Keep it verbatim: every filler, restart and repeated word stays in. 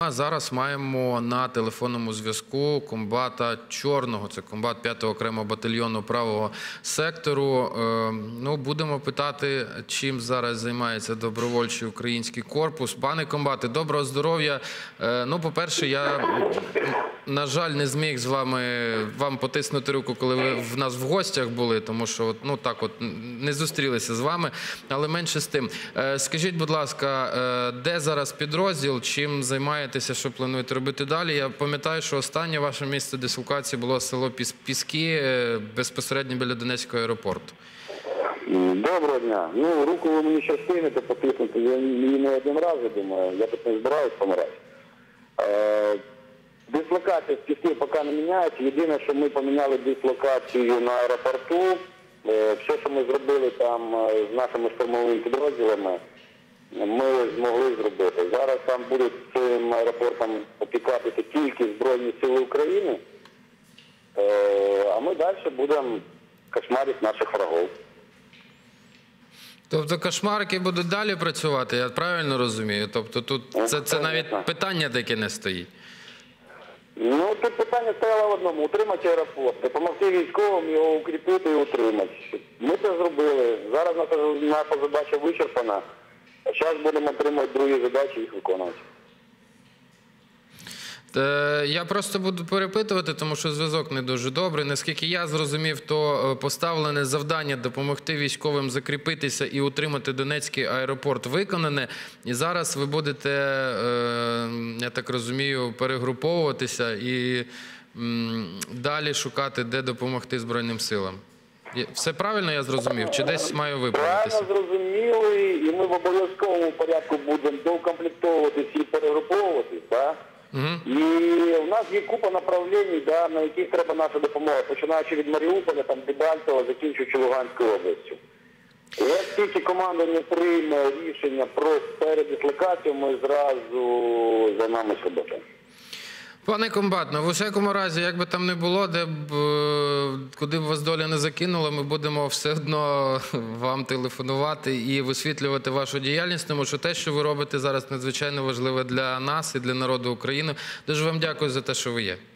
А зараз маємо на телефонному зв'язку комбата Чорного, це комбат п'ятого окремого батальйону правого сектору. Ну, будемо питати, чим зараз займається добровольчий український корпус. Пане комбате, доброго здоров'я. Ну, по-перше, я, на жаль, не зміг з вами вам потиснути руку, коли ви в нас в гостях були, тому що, ну, так от, не зустрілися з вами, але менше з тим. Скажіть, будь ласка, де зараз підрозділ, чим займаєтеся, що плануєте робити далі? Я пам'ятаю, що останнє ваше місце дислокації було село Піски, безпосередньо біля Донецького аеропорту. Доброго дня. Ну, руку ви мені ще скинете, потиснути. Я її не один раз, я думаю. Я тут не збираюсь помирати. Е, дислокація з Піски поки не міняється. Єдине, що ми поміняли дислокацію на аеропорту. Е, все, що ми зробили там з нашими штурмовими підрозділами, ми змогли зробити. Зараз там будуть цим аеропортом опікатися тільки Збройні Сили України, а ми далі будемо кошмарити наших врагів. Тобто кошмарики будуть далі працювати, я правильно розумію? Тобто тут це, це навіть питання таке не стоїть? Ну, тут питання стояло в одному – утримати аеропорт, допомогти військовим його укріпити і утримати. Ми це зробили. Зараз наша, наша задача вичерпана. Зараз будемо отримати другі задачі і їх виконувати. Я просто буду перепитувати, тому що зв'язок не дуже добрий. Наскільки я зрозумів, то поставлене завдання допомогти військовим закріпитися і утримати Донецький аеропорт виконане. І зараз ви будете, я так розумію, перегруповуватися і далі шукати, де допомогти Збройним силам. Все правильно я зрозумів? Чи десь маю виправитися? Правильно зрозуміли, і ми в обов'язковому порядку будемо доукомплектовуватися і перегруповуватися, так? Угу. І в нас є купа направлень, да, на яких треба наша допомога, починаючи від Маріуполя, там, Дебальцева, закінчуючи Луганською областю. І як тільки команда не прийме рішення про передислокацію, ми зразу займаємося роботою. Пане комбат, ну в усякому разі, як би там не було, де б, куди б вас доля не закинула, ми будемо все одно вам телефонувати і висвітлювати вашу діяльність, тому що те, що ви робите зараз, надзвичайно важливе для нас і для народу України. Дуже вам дякую за те, що ви є.